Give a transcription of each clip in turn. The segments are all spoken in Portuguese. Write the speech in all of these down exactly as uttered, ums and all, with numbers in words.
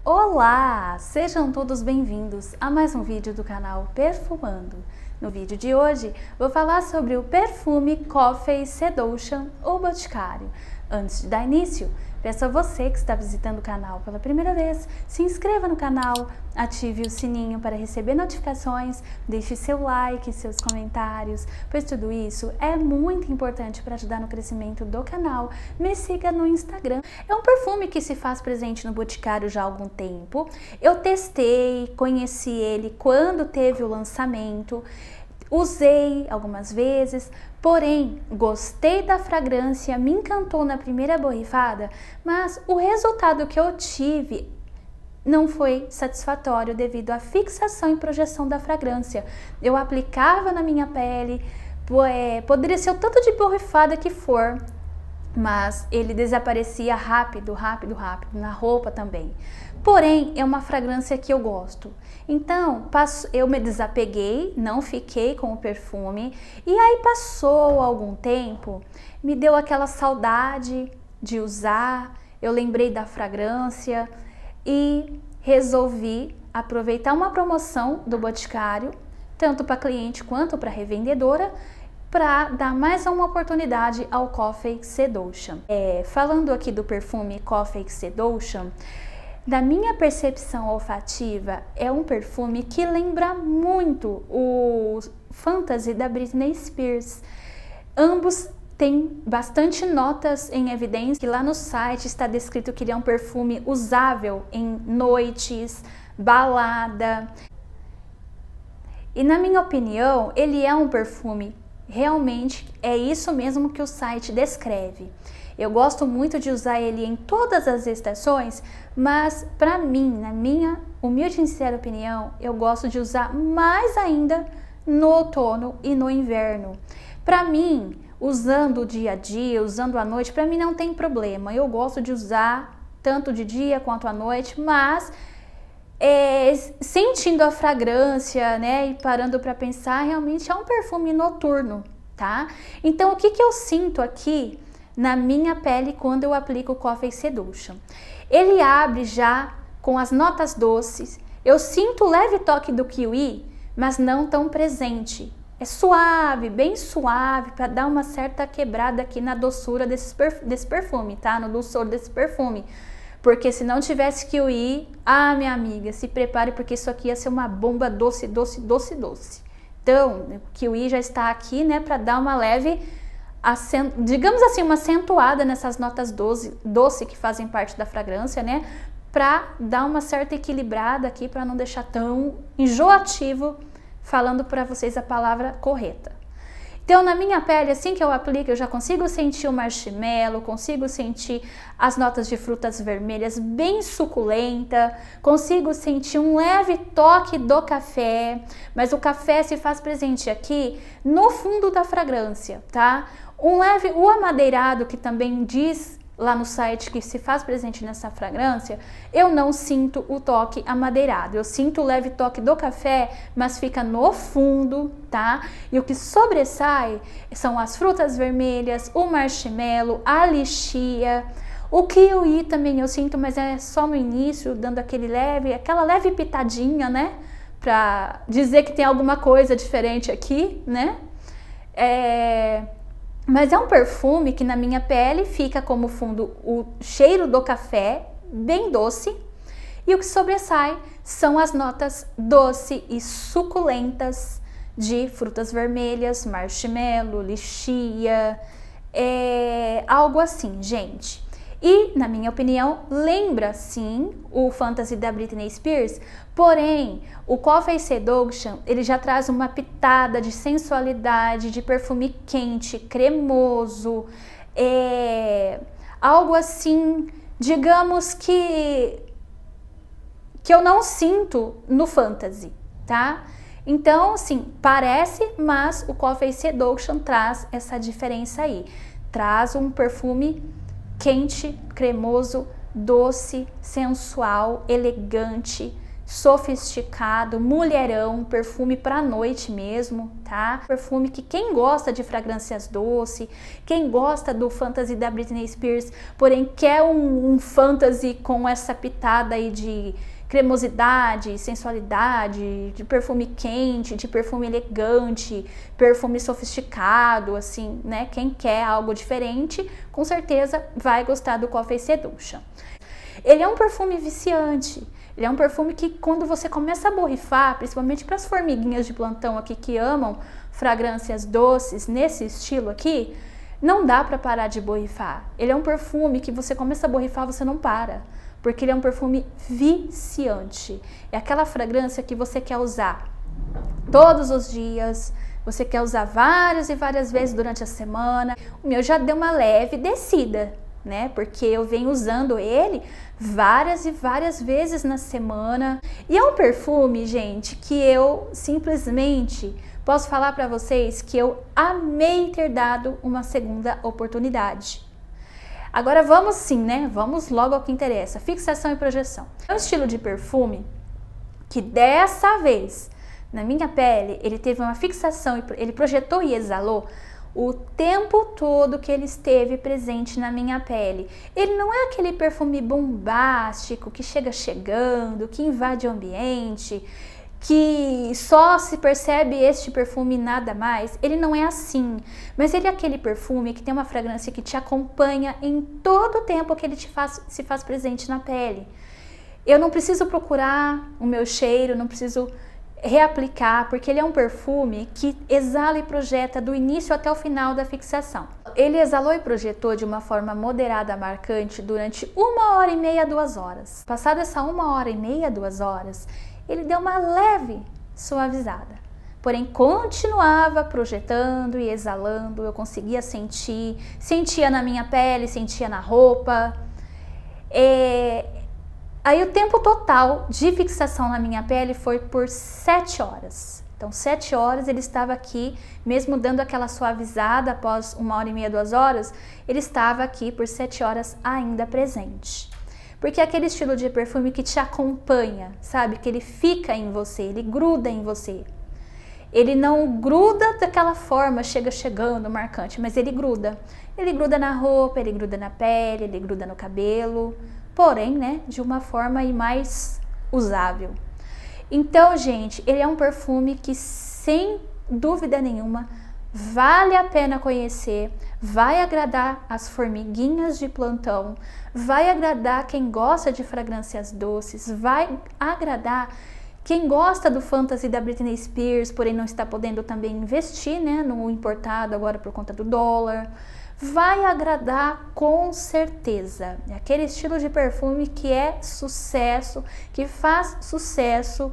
Olá! Sejam todos bem-vindos a mais um vídeo do canal Perfumando. No vídeo de hoje, vou falar sobre o perfume Coffey Seduction, o Boticário. Antes de dar início, peço a você que está visitando o canal pela primeira vez, se inscreva no canal, ative o sininho para receber notificações, deixe seu like, seus comentários, pois tudo isso é muito importante para ajudar no crescimento do canal. Me siga no Instagram. É um perfume que se faz presente no Boticário já há algum tempo. Eu testei, conheci ele quando teve o lançamento, usei algumas vezes, porém gostei da fragrância, me encantou na primeira borrifada, mas o resultado que eu tive não foi satisfatório devido à fixação e projeção da fragrância. Eu aplicava na minha pele, é, poderia ser o tanto de borrifada que for, mas ele desaparecia rápido, rápido, rápido, na roupa também. Porém, é uma fragrância que eu gosto. Então, eu me desapeguei, não fiquei com o perfume, e aí passou algum tempo, me deu aquela saudade de usar, eu lembrei da fragrância e resolvi aproveitar uma promoção do Boticário, tanto para cliente quanto para revendedora, para dar mais uma oportunidade ao Coffey Seduction. É, falando aqui do perfume Coffey Seduction, da minha percepção olfativa, é um perfume que lembra muito o Fantasy da Britney Spears. Ambos têm bastante notas em evidência, que lá no site está descrito que ele é um perfume usável em noites, balada. E na minha opinião, ele é um perfume, realmente é isso mesmo que o site descreve. Eu gosto muito de usar ele em todas as estações, mas para mim, na minha humilde e sincera opinião, eu gosto de usar mais ainda no outono e no inverno. Para mim, usando o dia a dia, usando à noite, para mim não tem problema. Eu gosto de usar tanto de dia quanto à noite, mas é, sentindo a fragrância, né, e parando para pensar, realmente é um perfume noturno, tá? Então, o que que eu sinto aqui na minha pele quando eu aplico o Coffey Seduction? Ele abre já com as notas doces, eu sinto o leve toque do kiwi, mas não tão presente. É suave, bem suave, para dar uma certa quebrada aqui na doçura desse, perf desse perfume, tá? No dulçor desse perfume. Porque se não tivesse kiwi, ah, minha amiga, se prepare, porque isso aqui ia ser uma bomba doce, doce, doce, doce. Então, o kiwi já está aqui, né, para dar uma leve, digamos assim, uma acentuada nessas notas doce, doce que fazem parte da fragrância, né? Para dar uma certa equilibrada aqui, para não deixar tão enjoativo, falando para vocês a palavra correta. Então, na minha pele, assim que eu aplico, eu já consigo sentir o marshmallow, consigo sentir as notas de frutas vermelhas bem suculenta, consigo sentir um leve toque do café, mas o café se faz presente aqui no fundo da fragrância, tá? Um leve, o amadeirado, que também diz lá no site que se faz presente nessa fragrância, eu não sinto o toque amadeirado. Eu sinto o leve toque do café, mas fica no fundo, tá? E o que sobressai são as frutas vermelhas, o marshmallow, a lichia, o kiwi também eu sinto, mas é só no início, dando aquele leve, aquela leve pitadinha, né? Pra dizer que tem alguma coisa diferente aqui, né? É... Mas é um perfume que na minha pele fica como fundo o cheiro do café, bem doce, e o que sobressai são as notas doce e suculentas de frutas vermelhas, marshmallow, lichia, é algo assim, gente. E, na minha opinião, lembra sim o Fantasy da Britney Spears, porém, o Coffey Seduction, ele já traz uma pitada de sensualidade, de perfume quente, cremoso, é, algo assim, digamos que, que eu não sinto no Fantasy, tá? Então, assim, parece, mas o Coffey Seduction traz essa diferença aí, traz um perfume quente, cremoso, doce, sensual, elegante, sofisticado, mulherão, perfume pra noite mesmo, tá? Perfume que quem gosta de fragrâncias doces, quem gosta do fantasy da Britney Spears, porém quer um, um fantasy com essa pitada aí de cremosidade, sensualidade, de perfume quente, de perfume elegante, perfume sofisticado, assim, né? Quem quer algo diferente, com certeza vai gostar do Coffey Seduction. Ele é um perfume viciante, ele é um perfume que quando você começa a borrifar, principalmente para as formiguinhas de plantão aqui que amam fragrâncias doces nesse estilo aqui, não dá para parar de borrifar. Ele é um perfume que você começa a borrifar, você não para. Porque ele é um perfume viciante. É aquela fragrância que você quer usar todos os dias, você quer usar várias e várias vezes durante a semana. O meu já deu uma leve descida, né? Porque eu venho usando ele várias e várias vezes na semana. E é um perfume, gente, que eu simplesmente posso falar para vocês que eu amei ter dado uma segunda oportunidade. Agora vamos sim, né? Vamos logo ao que interessa, fixação e projeção. É um estilo de perfume que dessa vez, na minha pele, ele teve uma fixação, ele projetou e exalou o tempo todo que ele esteve presente na minha pele. Ele não é aquele perfume bombástico que chega chegando, que invade o ambiente, que só se percebe este perfume e nada mais. Ele não é assim, mas ele é aquele perfume que tem uma fragrância que te acompanha em todo o tempo que ele te faz, se faz presente na pele. Eu não preciso procurar o meu cheiro, não preciso reaplicar, porque ele é um perfume que exala e projeta do início até o final da fixação. Ele exalou e projetou de uma forma moderada, marcante, durante uma hora e meia, duas horas. Passada essa uma hora e meia, duas horas, ele deu uma leve suavizada, porém continuava projetando e exalando. Eu conseguia sentir, sentia na minha pele, sentia na roupa. É... Aí o tempo total de fixação na minha pele foi por sete horas. Então, sete horas ele estava aqui, mesmo dando aquela suavizada após uma hora e meia, duas horas, ele estava aqui por sete horas ainda presente. Porque é aquele estilo de perfume que te acompanha, sabe? Que ele fica em você, ele gruda em você. Ele não gruda daquela forma, chega chegando, marcante, mas ele gruda. Ele gruda na roupa, ele gruda na pele, ele gruda no cabelo, porém, né, de uma forma aí mais usável. Então, gente, ele é um perfume que, sem dúvida nenhuma, vale a pena conhecer, vai agradar as formiguinhas de plantão, vai agradar quem gosta de fragrâncias doces, vai agradar quem gosta do fantasy da Britney Spears, porém não está podendo também investir, né, no importado agora por conta do dólar. Vai agradar com certeza. É aquele estilo de perfume que é sucesso, que faz sucesso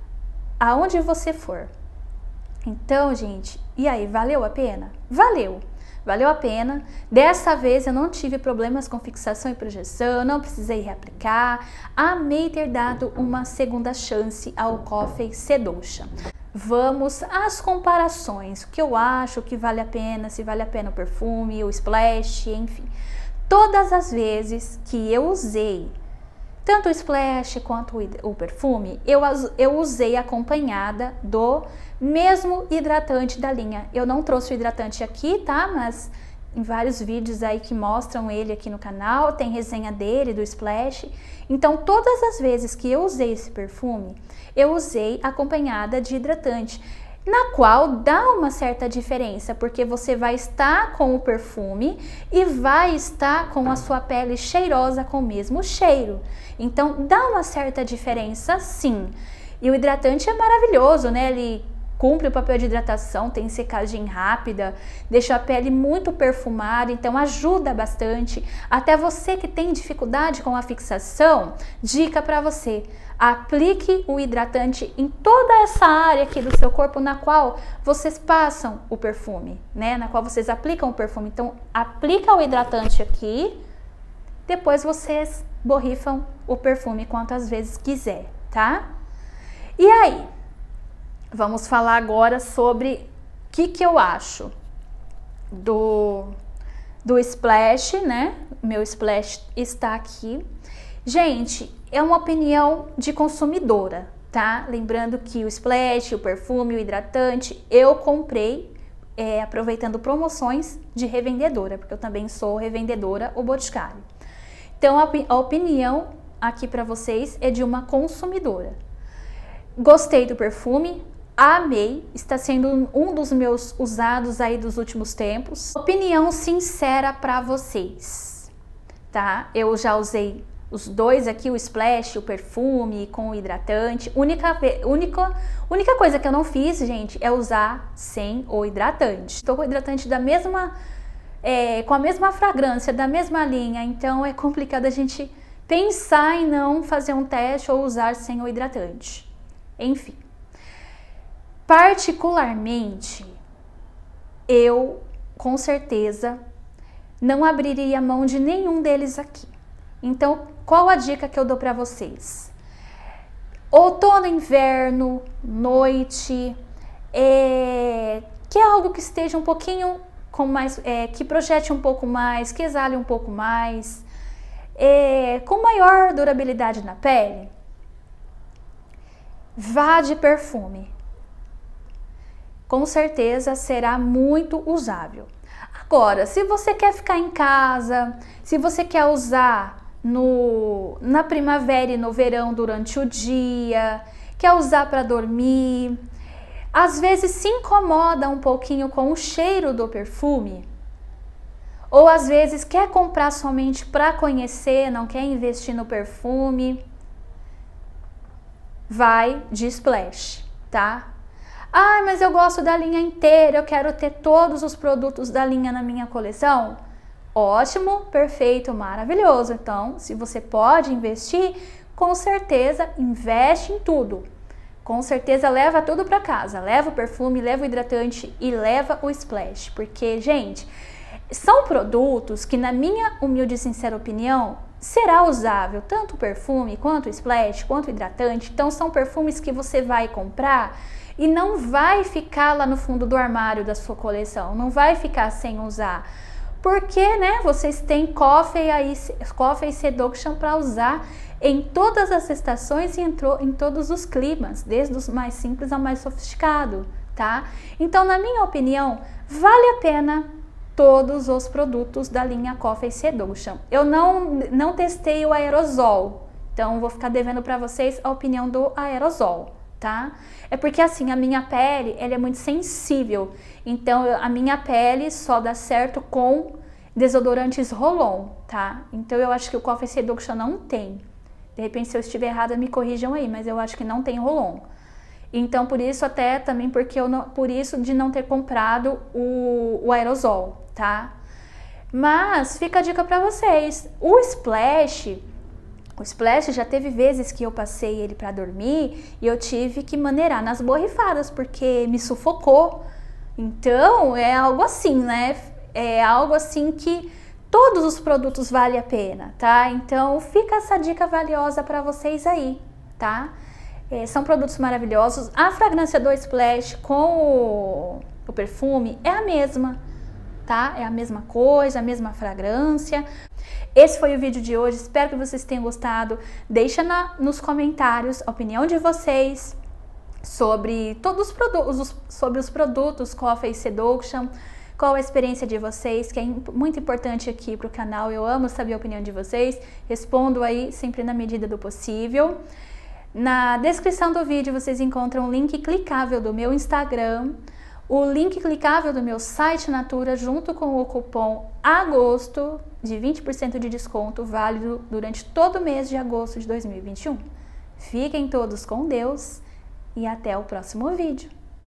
aonde você for. Então, gente, e aí, valeu a pena? Valeu! Valeu a pena. Dessa vez eu não tive problemas com fixação e projeção, não precisei reaplicar. Amei ter dado uma segunda chance ao Coffey Seduction. Vamos às comparações, o que eu acho que vale a pena, se vale a pena o perfume, o splash, enfim. Todas as vezes que eu usei tanto o splash quanto o perfume, eu, eu usei acompanhada do mesmo hidratante da linha. Eu não trouxe o hidratante aqui, tá? Mas em vários vídeos aí que mostram ele aqui no canal, tem resenha dele, do splash. Então, todas as vezes que eu usei esse perfume, eu usei acompanhada de hidratante, na qual dá uma certa diferença, porque você vai estar com o perfume e vai estar com a sua pele cheirosa com o mesmo cheiro. Então, dá uma certa diferença, sim. E o hidratante é maravilhoso, né? Ele cumpre o papel de hidratação, tem secagem rápida, deixa a pele muito perfumada, então ajuda bastante. Até você que tem dificuldade com a fixação, dica para você: aplique o hidratante em toda essa área aqui do seu corpo na qual vocês passam o perfume, né? Na qual vocês aplicam o perfume. Então, aplica o hidratante aqui, depois vocês borrifam o perfume quantas vezes quiser, tá? E aí? Vamos falar agora sobre o que, que eu acho do, do splash, né? Meu splash está aqui. Gente, é uma opinião de consumidora, tá? Lembrando que o splash, o perfume, o hidratante, eu comprei é, aproveitando promoções de revendedora, porque eu também sou revendedora O Boticário. Então, a, a opinião aqui para vocês é de uma consumidora. Gostei do perfume, amei, está sendo um dos meus usados aí dos últimos tempos. Opinião sincera para vocês, tá? Eu já usei os dois aqui, o splash, o perfume com o hidratante. Única, única, única coisa que eu não fiz, gente, é usar sem o hidratante. Estou com o hidratante da mesma, é, com a mesma fragrância, da mesma linha, então é complicado a gente pensar em não fazer um teste ou usar sem o hidratante. Enfim, particularmente, eu com certeza não abriria mão de nenhum deles aqui. Então, qual a dica que eu dou para vocês? Outono, inverno, noite, é, que é algo que esteja um pouquinho com mais, é, que projete um pouco mais, que exale um pouco mais, é, com maior durabilidade na pele. Vá de perfume. Com certeza será muito usável. Agora, se você quer ficar em casa, se você quer usar no, na primavera e no verão durante o dia, quer usar para dormir, às vezes se incomoda um pouquinho com o cheiro do perfume, ou às vezes quer comprar somente para conhecer, não quer investir no perfume, vai de splash, tá? Ah, mas eu gosto da linha inteira, eu quero ter todos os produtos da linha na minha coleção. Ótimo, perfeito, maravilhoso. Então, se você pode investir, com certeza investe em tudo. Com certeza leva tudo para casa, leva o perfume, leva o hidratante e leva o splash. Porque, gente, são produtos que, na minha humilde e sincera opinião, será usável tanto o perfume, quanto o splash, quanto o hidratante. Então, são perfumes que você vai comprar e não vai ficar lá no fundo do armário da sua coleção, não vai ficar sem usar. Porque, né, vocês têm Coffey aí, Coffey Seduction para usar em todas as estações e entrou em todos os climas, desde os mais simples ao mais sofisticado, tá? Então, na minha opinião, vale a pena todos os produtos da linha Coffey Seduction. Eu não, não testei o aerosol, então vou ficar devendo para vocês a opinião do aerosol, tá? É porque assim, a minha pele, ela é muito sensível, então eu, a minha pele só dá certo com desodorantes roll-on, tá? Então eu acho que o Coffey Seduction não tem. De repente, se eu estiver errada, me corrijam aí, mas eu acho que não tem roll-on. Então, por isso até também, porque eu não, por isso de não ter comprado o, o aerosol, tá? Mas fica a dica para vocês. O splash, o splash já teve vezes que eu passei ele para dormir e eu tive que maneirar nas borrifadas porque me sufocou. Então, é algo assim, né? É algo assim que todos os produtos valem a pena, tá? Então, fica essa dica valiosa para vocês aí, tá? É, são produtos maravilhosos. A fragrância do splash com o, o perfume é a mesma, tá? É a mesma coisa, a mesma fragrância. Esse foi o vídeo de hoje, espero que vocês tenham gostado. Deixa na, nos comentários a opinião de vocês sobre todos os produtos, sobre os produtos Coffey Seduction. Qual a experiência de vocês, que é muito importante aqui para o canal. Eu amo saber a opinião de vocês. Respondo aí sempre na medida do possível. Na descrição do vídeo vocês encontram o link clicável do meu Instagram, o link clicável do meu site Natura, junto com o cupom AGOSTO de vinte por cento de desconto, válido durante todo o mês de agosto de dois mil e vinte e um. Fiquem todos com Deus e até o próximo vídeo.